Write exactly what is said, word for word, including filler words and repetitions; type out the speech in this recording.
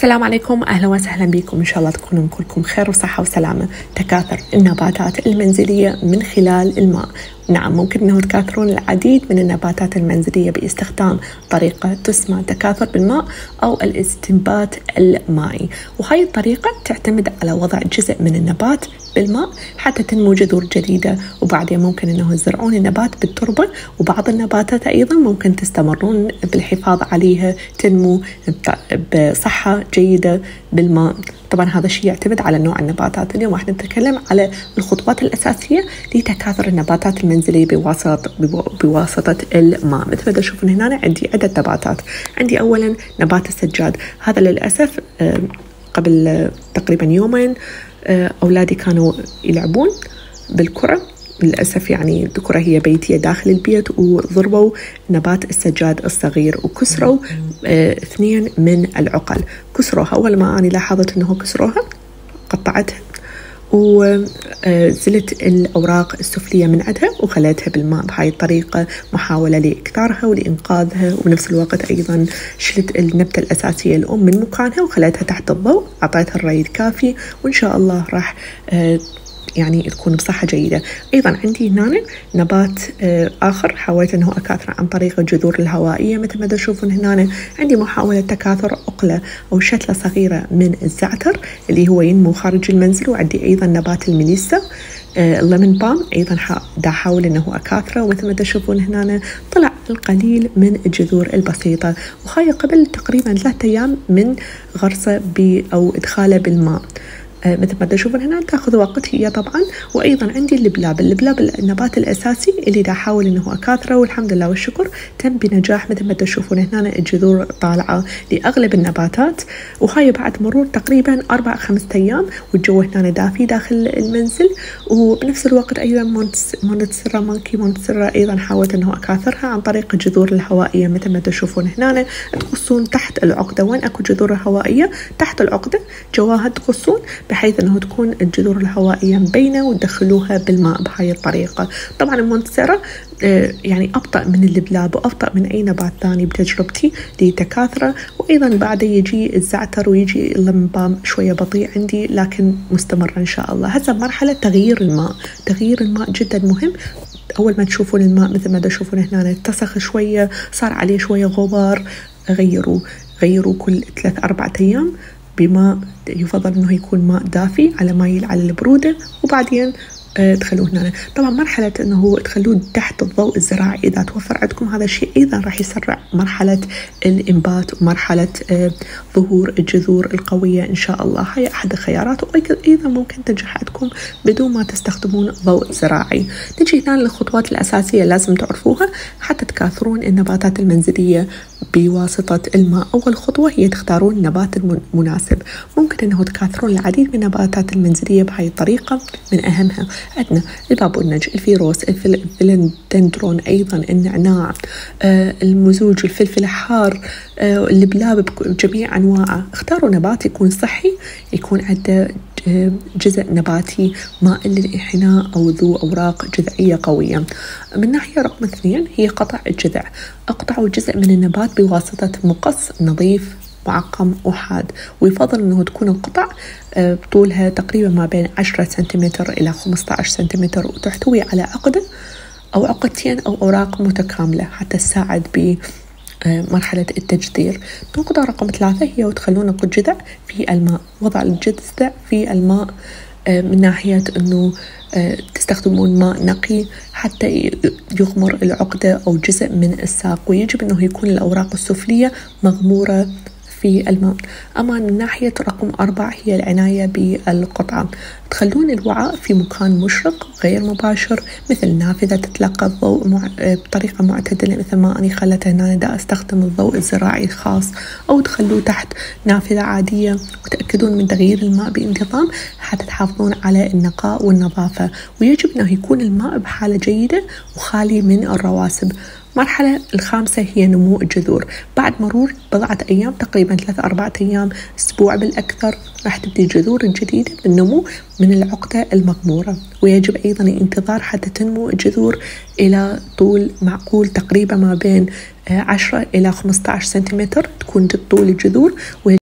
السلام عليكم، أهلا وسهلا بكم. إن شاء الله تكونوا كلكم خير وصحة وسلامة. تكاثر النباتات المنزلية من خلال الماء. نعم، ممكن أنه تكاثرون العديد من النباتات المنزلية باستخدام طريقة تسمى تكاثر بالماء أو الاستنبات المائي، وهاي الطريقة تعتمد على وضع جزء من النبات بالماء حتى تنمو جذور جديدة، وبعدين ممكن أنه تزرعون النبات بالتربة، وبعض النباتات أيضا ممكن تستمرون بالحفاظ عليها تنمو بصحة جيدة بالماء. طبعا هذا الشيء يعتمد على نوع النباتات. اليوم راح نتكلم على الخطوات الأساسية لتكاثر النباتات المنزلية بواسطة بواسطة الماء. مثل ما تشوفون هنا عندي عدة نباتات. عندي أولا نبات السجاد. هذا للأسف قبل تقريبا يومين أولادي كانوا يلعبون بالكرة، للأسف يعني الكرة هي بيتية داخل البيت، وضربوا نبات السجاد الصغير وكسروا اه اثنين من العقل. كسروها، أول ما أنا لاحظت أنه كسروها قطعتها وزلت الأوراق السفلية من عندها وخليتها بالماء. بهاي الطريقة محاولة لإكثارها ولإنقاذها، وبنفس الوقت أيضا شلت النبتة الأساسية الأم من مكانها وخليتها تحت الضوء، أعطيتها الري الكافي، وإن شاء الله راح اه يعني تكون بصحة جيدة. أيضا عندي هنا نبات آخر حاولت أنه أكاثر عن طريق الجذور الهوائية. مثل ما تشوفون هنا عندي محاولة تكاثر عقلة أو شتلة صغيرة من الزعتر اللي هو ينمو خارج المنزل. وعندي أيضا نبات الميليسا الليمون بام، أيضا دا أحاول أنه أكاثره، ومثل ما تشوفون هنا طلع القليل من الجذور البسيطة، وهاي قبل تقريبا ثلاثة أيام من غرسه أو إدخاله بالماء. مثل ما تشوفون هنا تاخذ وقت هي طبعا. وايضا عندي اللبلاب. اللبلاب النبات الاساسي اللي دا احاول انه اكاثره، والحمد لله والشكر تم بنجاح. مثل ما تشوفون هنا الجذور طالعه لاغلب النباتات، وهاي بعد مرور تقريبا اربع خمسة ايام، والجو هنا دافي داخل المنزل. وبنفس الوقت ايضا مونتسيرا مانكي مونتسيرا ايضا حاولت انه اكاثرها عن طريق الجذور الهوائيه. مثل ما تشوفون هنا تقصون تحت العقده، وين اكو جذور هوائيه تحت العقده جواها تقصون، بحيث أنه تكون الجذور الهوائية مبينة وتدخلوها بالماء بهاي الطريقة. طبعا المونتسيرا يعني أبطأ من اللبلاب وأبطأ من أي نبات ثاني بتجربتي لتكاثره. وأيضا بعد يجي الزعتر ويجي اللمبام شوية بطيء عندي، لكن مستمر إن شاء الله. هسه مرحلة تغيير الماء. تغيير الماء جدا مهم. أول ما تشوفون الماء مثل ما تشوفون هنا اتسخ شوية، صار عليه شوية غبار، غيروا غيروا كل ثلاث أربعة أيام بماء، يفضل انه يكون ماء دافي على مايل على البرودة، وبعدين تخلوه هنا. طبعا مرحلة انه تخلوه تحت الضوء الزراعي اذا توفر عندكم هذا الشيء ايضا راح يسرع مرحلة الانبات ومرحلة ظهور الجذور القوية ان شاء الله. هاي احد الخيارات، وايضا ممكن تنجح عندكم بدون ما تستخدمون ضوء زراعي. نجي هنا للخطوات الاساسية لازم تعرفوها حتى تكاثرون النباتات المنزلية بواسطة الماء. اول خطوة هي تختارون النبات المناسب. ممكن انه تكاثرون العديد من النباتات المنزلية بهاي الطريقة. من اهمها عندنا البابونج، الفيروس، الفلندندرون، أيضا النعناع، آه المزوج، الفلفل الحار، آه اللبلاب بجميع أنواعه. اختاروا نبات يكون صحي، يكون عنده جزء نباتي مائل للانحناء أو ذو أوراق جذعية قوية. من ناحية رقم اثنين هي قطع الجذع. اقطعوا جزء من النبات بواسطة مقص نظيف معقم وحاد، ويفضل أنه تكون القطع طولها تقريبا ما بين عشرة سنتيمتر إلى خمسة عشر سنتيمتر، وتحتوي على عقدة أو عقدتين أو أوراق متكاملة حتى تساعد بمرحلة التجذير. النقطة رقم ثلاثة هي وتخلون الجذع في الماء. وضع الجذع في الماء من ناحية أنه تستخدمون ماء نقي حتى يغمر العقدة أو جزء من الساق، ويجب أنه يكون الأوراق السفلية مغمورة في الماء. أما من ناحية رقم أربعة هي العناية بالقطعة. تخلون الوعاء في مكان مشرق غير مباشر، مثل نافذة تتلقى الضوء مع... بطريقة معتدلة، مثل ما أنا خلت هنا دا أستخدم الضوء الزراعي الخاص، أو تخلوه تحت نافذة عادية. وتأكدون من تغيير الماء بانتظام حتى تحافظون على النقاء والنظافة. ويجب أنه يكون الماء بحالة جيدة وخالي من الرواسب. المرحلة الخامسة هي نمو الجذور. بعد مرور بضعة أيام تقريبا ثلاثة أربعة أيام أسبوع بالأكثر راح تبدي الجذور الجديدة بالنمو من العقدة المغمورة. ويجب أيضا الانتظار حتى تنمو الجذور إلى طول معقول تقريبا ما بين عشرة إلى خمسة عشر سنتيمتر تكون طول الجذور.